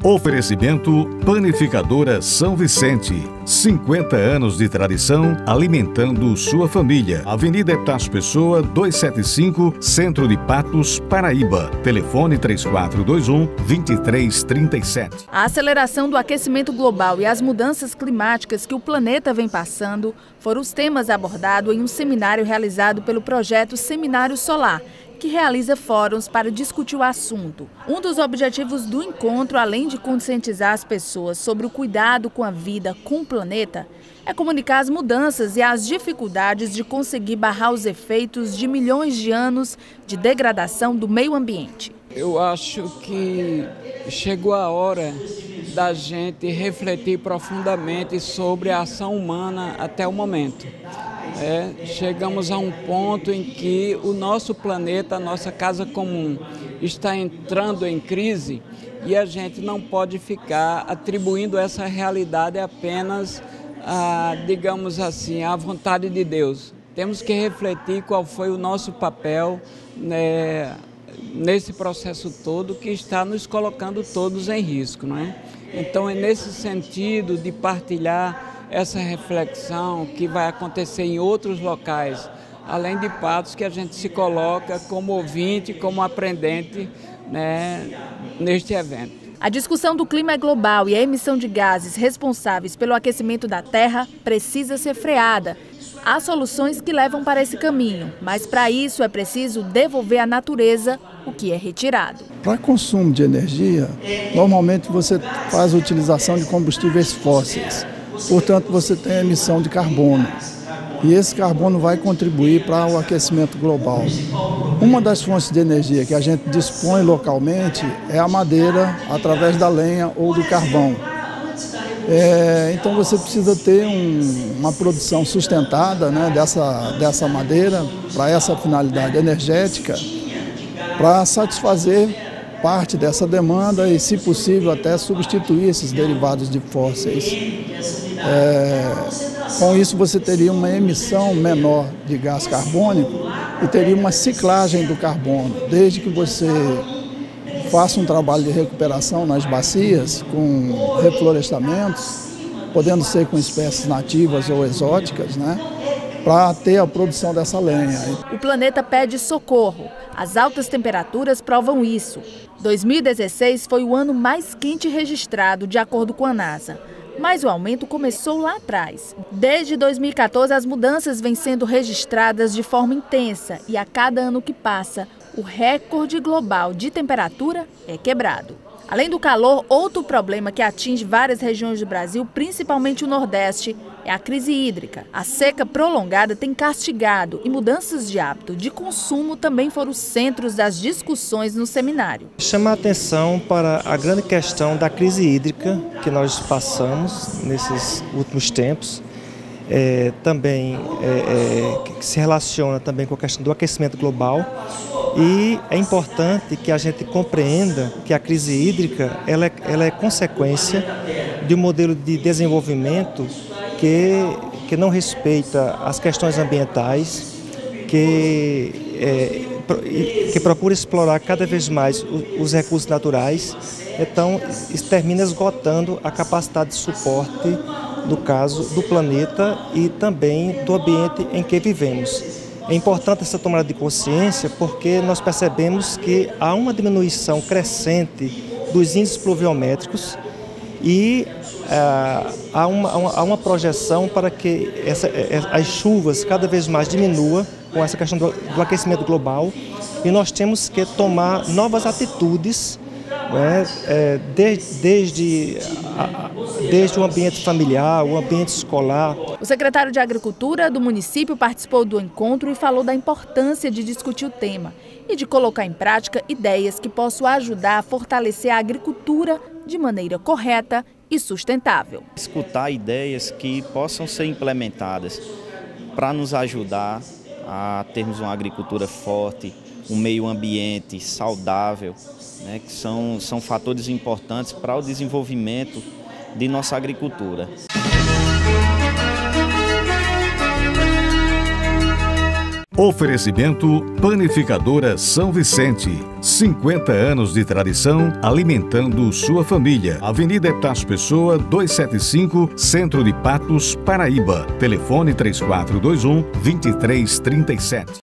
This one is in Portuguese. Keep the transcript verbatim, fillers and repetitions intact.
Oferecimento Panificadora São Vicente. cinquenta anos de tradição alimentando sua família. Avenida Epitácio Pessoa, duzentos e setenta e cinco, Centro de Patos, Paraíba. Telefone três quatro dois um, dois três três sete. A aceleração do aquecimento global e as mudanças climáticas que o planeta vem passando foram os temas abordados em um seminário realizado pelo projeto Seminário Solar, que realiza fóruns para discutir o assunto. Um dos objetivos do encontro, além de conscientizar as pessoas sobre o cuidado com a vida, com o planeta, é comunicar as mudanças e as dificuldades de conseguir barrar os efeitos de milhões de anos de degradação do meio ambiente. Eu acho que chegou a hora da gente refletir profundamente sobre a ação humana até o momento. É, chegamos a um ponto em que o nosso planeta, a nossa casa comum, está entrando em crise e a gente não pode ficar atribuindo essa realidade apenas, a, digamos assim, à vontade de Deus. Temos que refletir qual foi o nosso papel, né, nesse processo todo que está nos colocando todos em risco, não é? Então é nesse sentido de partilhar essa reflexão que vai acontecer em outros locais, além de Patos, que a gente se coloca como ouvinte, como aprendente, né, neste evento. A discussão do clima global e a emissão de gases responsáveis pelo aquecimento da Terra precisa ser freada. Há soluções que levam para esse caminho, mas para isso é preciso devolver à natureza o que é retirado. Para consumo de energia, normalmente você faz a utilização de combustíveis fósseis. Portanto, você tem a emissão de carbono. E esse carbono vai contribuir para o aquecimento global. Uma das fontes de energia que a gente dispõe localmente é a madeira, através da lenha ou do carvão. É, então você precisa ter um, uma produção sustentada, né, dessa, dessa madeira para essa finalidade energética, para satisfazer parte dessa demanda e, se possível, até substituir esses derivados de fósseis. É, com isso você teria uma emissão menor de gás carbônico e teria uma ciclagem do carbono, desde que você faça um trabalho de recuperação nas bacias com reflorestamentos, podendo ser com espécies nativas ou exóticas, né, para ter a produção dessa lenha. O planeta pede socorro. As altas temperaturas provam isso. dois mil e dezesseis foi o ano mais quente registrado, de acordo com a NASA. Mas o aumento começou lá atrás. Desde dois mil e quatorze, as mudanças vêm sendo registradas de forma intensa e a cada ano que passa, o recorde global de temperatura é quebrado. Além do calor, outro problema que atinge várias regiões do Brasil, principalmente o Nordeste, é a crise hídrica. A seca prolongada tem castigado e mudanças de hábito de consumo também foram os centros das discussões no seminário. Chama a atenção para a grande questão da crise hídrica que nós passamos nesses últimos tempos. É, também é, é, que se relaciona também com a questão do aquecimento global. E é importante que a gente compreenda que a crise hídrica ela é, ela é consequência de um modelo de desenvolvimento que, que não respeita as questões ambientais, que, é, que procura explorar cada vez mais os recursos naturais, então isso termina esgotando a capacidade de suporte, no caso, do planeta e também do ambiente em que vivemos. É importante essa tomada de consciência porque nós percebemos que há uma diminuição crescente dos índices pluviométricos e ah, há, uma, há uma projeção para que essa, as chuvas cada vez mais diminuam com essa questão do, do aquecimento global e nós temos que tomar novas atitudes, né, é, desde, desde, a, desde o ambiente familiar, o ambiente escolar. O secretário de Agricultura do município participou do encontro e falou da importância de discutir o tema e de colocar em prática ideias que possam ajudar a fortalecer a agricultura de maneira correta e sustentável. Escutar ideias que possam ser implementadas para nos ajudar a termos uma agricultura forte, um meio ambiente saudável, né, que são, são fatores importantes para o desenvolvimento de nossa agricultura. Oferecimento Panificadora São Vicente. cinquenta anos de tradição alimentando sua família. Avenida Epitácio Pessoa, duzentos e setenta e cinco, Centro de Patos, Paraíba. Telefone três quatro dois um, dois três três sete.